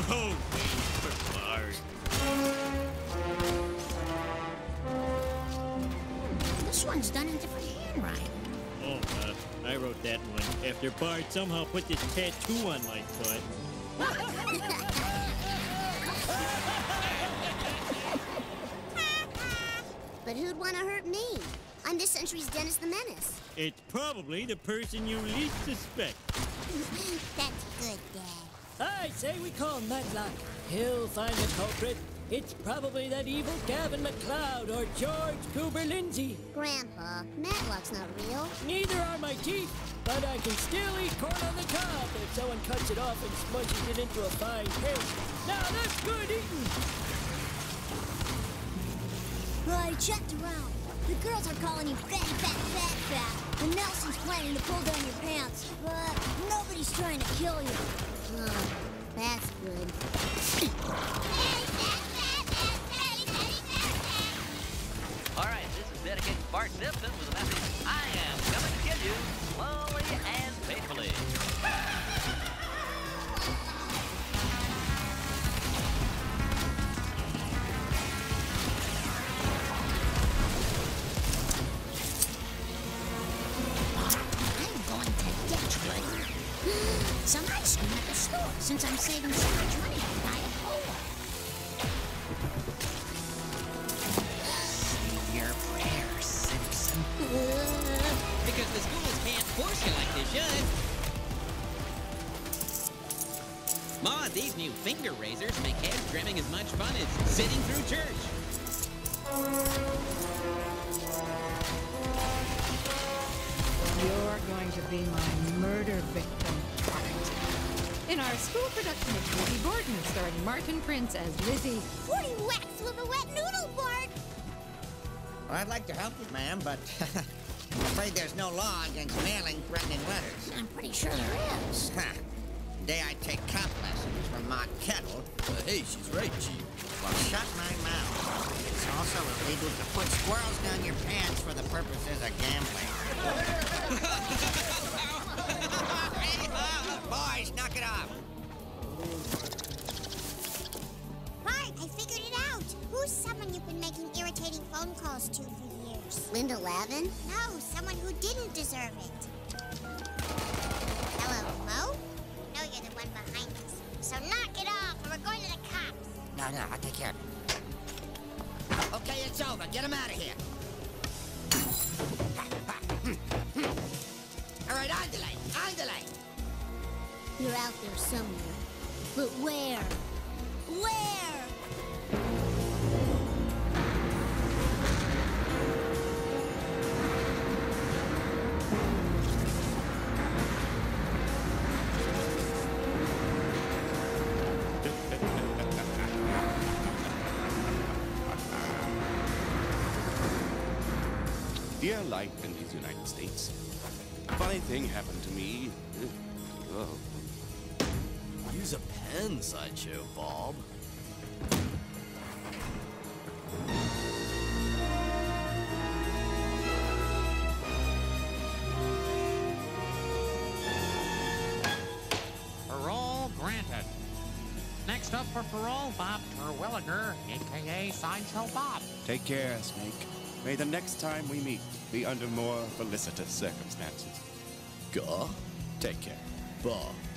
Oh, for Bart. This one's done in different handwriting. Oh, I wrote that one after Bart somehow put this tattoo on my foot. But who'd want to hurt me? I'm this century's Dennis the Menace. It's probably the person you least suspect. That's good, Dad. I say we call Matlock. He'll find the culprit. It's probably that evil Gavin McLeod or George Cooper Lindsay. Grandpa, Matlock's not real. Neither are my teeth, but I can still eat corn on the cob if someone cuts it off and smushes it into a fine paste. Now that's good eating. I checked around. The girls are calling you fat. And Nelson's planning to pull down your pants. But nobody's trying to kill you. Oh, that's good. All right, this is dedicated to Bart Simpson with a message. I am coming to kill you slowly and painfully. I'm going to Detroit. Some ice cream at the store, since I'm saving so much money on Diet Cola. Your prayers, Simpson. Because the schools can't force you like they should. Ma, these new finger razors make head trimming as much fun as sitting through church. You're going to be my murder victim part. In our school production of Lizzie Borden, starring Martin Prince as Lizzie. 40 whacks with a wet noodle, Bart! Well, I'd like to help you, ma'am, but I'm afraid there's no law against mailing threatening letters. I'm pretty sure there is. Ha! The day I take cop lessons from Ma Kettle. Hey, she's right, Chief. Well, shut my mouth. It's also illegal to put squirrels down your pants for the purposes of gambling. Boys, knock it off. Bart, I figured it out. Who's someone you've been making irritating phone calls to for years? Linda Lavin? No, someone who didn't deserve it. Hello, Mo? No, you're the one behind us. So knock it off, or we're going to the cops. No, I'll take care of it. Okay, it's over. Get him out of here. All right, Andale. You're out there somewhere. But where? Where? Dear life in these United States, a funny thing happened to me. Oh. Use a pen, Sideshow Bob. Parole granted. Next up for parole, Bob Terwilliger, a.k.a. Sideshow Bob. Take care, Snake. May the next time we meet be under more felicitous circumstances. Gah. Take care. Bob.